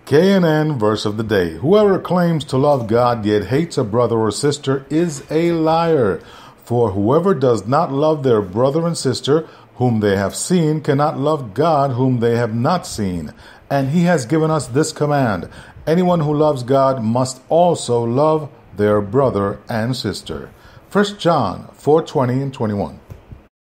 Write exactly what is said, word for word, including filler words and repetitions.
K N N Verse of the Day. Whoever claims to love God yet hates a brother or sister is a liar. For whoever does not love their brother and sister whom they have seen cannot love God whom they have not seen. And he has given us this command: anyone who loves God must also love their brother and sister. First John four twenty and twenty-one.